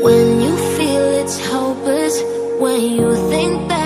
When you feel it's hopeless, when you think that